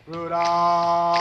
Rudolph.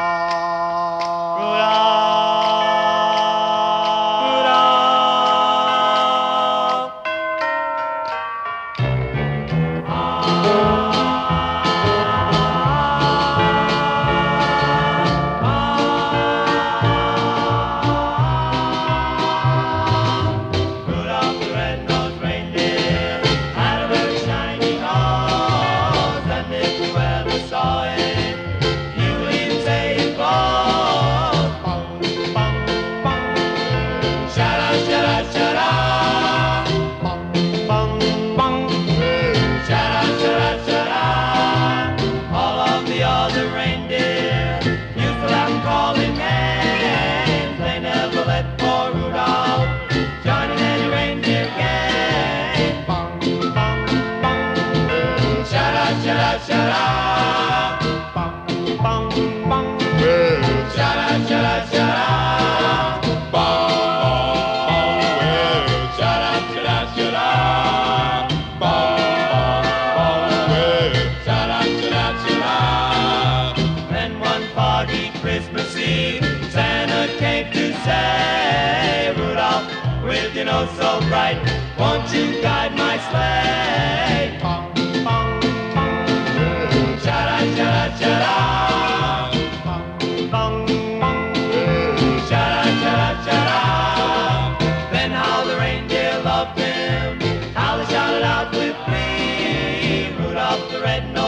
Rudolph the red-nosed reindeer had a very shiny nose, and if you ever saw it, you would even say it goes bong, bong, bong, shada, shada, shada, bong, bong, bong, shada, shada, shada. All of the other reindeer used to laugh and call him names. They never let poor Rudolph join in any reindeer game. Bong, bong, bong, shada, shada, shada, bong, bong, bong, shada, shada, shada, bong, shada, shada, shada, bong, shada, shada, shada. Then one foggy Christmas Eve, Santa came to say, Rudolph, with your nose so bright, won't you guide my sleigh? Bong, bong, bong, shada, shada, shada, bong, bong, bong, shada, shada, shada. Then how the reindeer loved him, how they shouted out with glee, Rudolph the red-nosed